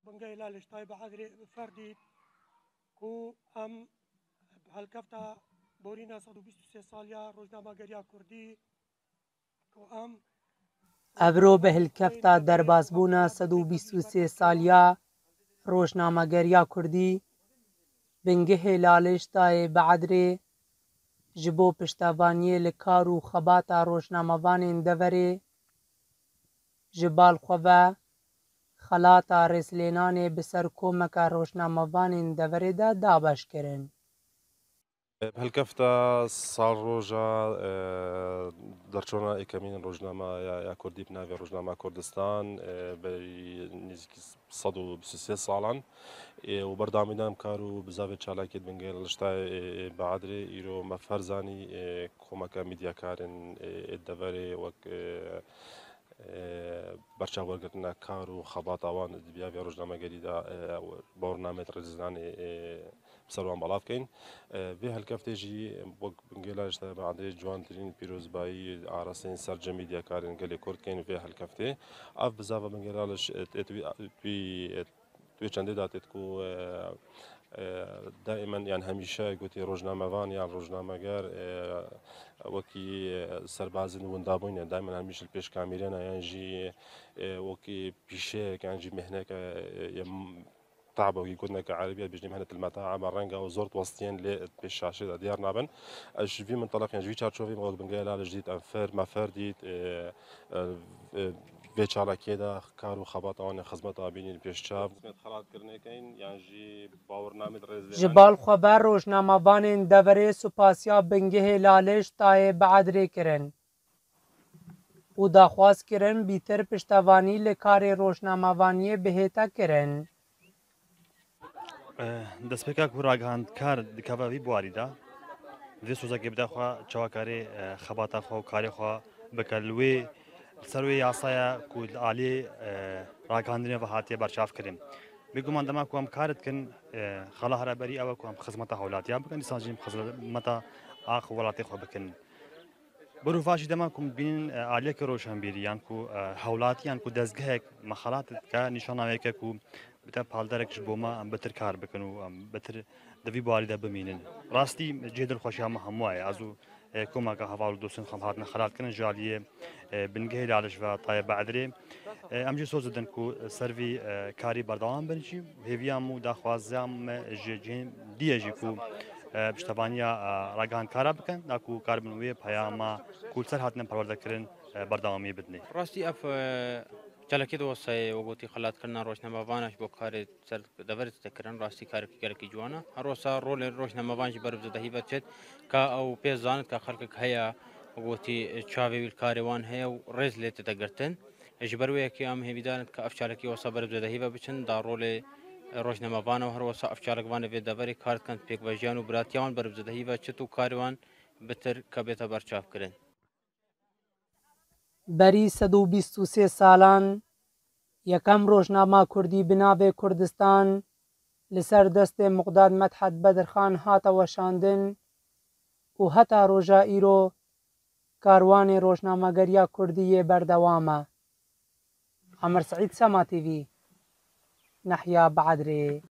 بنگه لالش تای بعدری فردی کو ام هلکفتا بورینا 123 سالیا روزنامه گریا کردی کو ام ابرو به هلکفتا دربازبونا 123 سالیا روزنامه گریا کردی بنگه لالش تای بعدری جبو پشتوانی لکار و خباتا روزنامه‌وان دەڤەرێ ji balxwe xelata Rêslênanê bi ser komeka rojnamevanên deverê de dabeş kirin. بهالكفتا صار روجا درچونا اكمين روجنامه يا كردي بنافي روجنامه كردستان بنزيك 123 سالان وبردامينا مكارو بزاف تشالاكيت بنجيل لشتاي بعدري يرو مفرزاني كوماكا ميديا كارن الدفري وك برشا ورقتنا كارو خباطاوان دبيا في روجنامه جديده برنامج رزناني بسروان بلاف كاين في هالكفتي جي بنجيلاش بعدري جوان ترين بيروز باي عرسين سرج ميديا كارن قال كورد كاين في هالكفتي اف بزاف بنجيلاش توی چنده داتت کو دائما يعني همیشه گوتی روزنامه‌وان یا روزنامه‌گر وکی سربازن وندابون دائما همیشه پیش کامیران یعنی جی وکی پیشه کان جی مهنه تعبوا يقولنا كعربية بيجي مهنة المتاعب الرنقة وزورت وسطين لبيش شاشة ديار نابن اش في منطلق يعني جوي تشارشوفي مغلق بنقايل على جديد انفر ما فرديت بيتشالا كيدا كارو خباطة وانا خزمتا بيني بيش شاب خلات كرني كاين يعني جي باورنامج رزلان جبال خبر روزنامه‌وانên deverê supasiya bingehê laliş tayê beedrê kirin û daxwaz kirin bîtir piştevanî li karê rojnamevaniyê bihête kirin. دەستپێکا و ڕاگەهاندکار دکەڤەوی بواریدا vê sozekê bide xwe çawakarê xebata xwe û karê xwe bike li wê ser wê yasaya ku li aliyê ragihandinê ve hatiye berçav kirin. Bêguman dema ku em kar dikin xela hreberî ew e ku em xizmeta hewlatiya bikin dîsan jî xizmeta ax welatê xwe bikin. Birûva jî dema ku bînin aliyekê rojhembêrî yan ku hewlatî yan ku dezgehek mexelat dike nîşanaveke ku bite palderek ji bo me em bitir kar bikin û em bitir di vî barî de bimînin. Rastî cê dilxweşiya me hemû ye ez û komeka heval û dostên xwe hatine xelatkirin ji aliyê bingehê laliş ve tayê beedrê em jî soz didin ku ser vî karî berdewam bin jî hêviya me û daxwaziya me ji cihên dîye jî ku piştevaniya ragihandkara bikin da ku kar bin wê peyama ku ser hatine perwerdekirin berdewamî bidinê. Rastî ev çalakê dosayê wegotî xelatkirina rojnamevanan ji bo karê ser deverê dikirin rastî karekî gelekî ciwan e. Her wisa rolê rojnamevan jî berivzedehî ve çêt ka ew pê zanit ka xelkek heya wegotî çavê wî karê wan heye û rêz lê tide girtin. Ji ber wê yekî em hêvî darin ka ev çalakî wisa berivzedehî ve biçin da rolê rojnamevan û her wisa ev çalakvanê vê deverê kar dikin pêkvejiyan û biratiya wan berivzedehî ve çit û karê wan bitir ka bête berçav kirin. Berî 123 salan yekem rojnama Kurdî bi navê Kurdistan li ser destê Miqdad Medhed Bedirxan hate weşandin û heta roja îro karwanê rojnamegeriya Kurdî berdewam e. Amer Saîd, Sema TV, Nahya Beedrê.